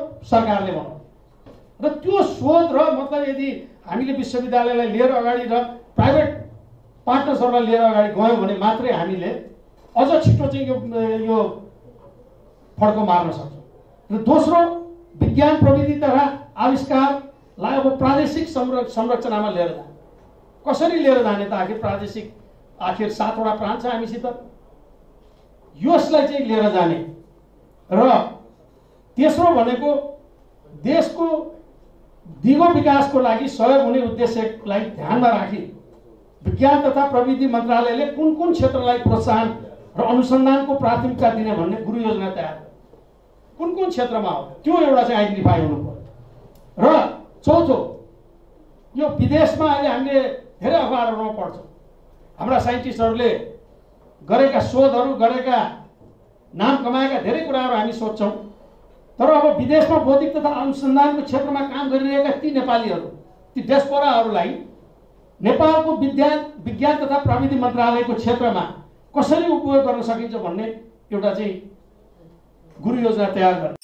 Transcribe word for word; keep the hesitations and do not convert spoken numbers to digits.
सरकारले बनाउँछ र त्यो शोध र मतलब यदि हामीले विश्वविद्यालयलाई लिएर अगाडि र प्राइभेट पार्टनर्सहरूलाई लिएर अगाडि गयौँ भने मात्रै हामीले अझ छिटो चाहिँ यो यो फड्को मार्न सक्छौँ। र दोस्रो, विज्ञान प्रविधि तथा आविष्कारलाई अब प्रादेशिक संरचनामा लिएर जाने। कसरी लिएर जाने त? आखिर प्रादेशिक आखिर सातवटा प्रान्त छ हामीसित, यसलाई चाहिँ लिएर जाने। र तेस्रो भनेको देशको दिगो विकासको लागि सहयोग हुने उद्देश्यलाई ध्यानमा राखी विज्ञान तथा प्रविधि मन्त्रालयले कुन कुन क्षेत्रलाई प्रोत्साहन र अनुसन्धानको प्राथमिकता दिने भन्ने गुरु योजना तयार कुन कुन क्षेत्रमा हो त्यो एउटा चाहिँ आइडेन्टिफाई हुनु पर्यो। र चौथो, यो विदेशमा अहिले हामीले धेरै अखबारहरूमा पढ्छौँ, हाम्रा साइन्टिस्टहरूले गरेका शोधहरू गरेका नाम कमाएका धेरै कुराहरू हामी सोध्छौँ, तर अब विदेशमा बौद्धिक तथा अनुसन्धानको क्षेत्रमा काम गरिरहेका ती नेपालीहरू, ती डेस्पोराहरूलाई नेपालको विज्ञान विज्ञान तथा प्रविधि मन्त्रालयको क्षेत्रमा कसरी उपयोग गर्न सकिन्छ भन्ने एउटा चाहिँ गुरु योजना तयार गर्ने।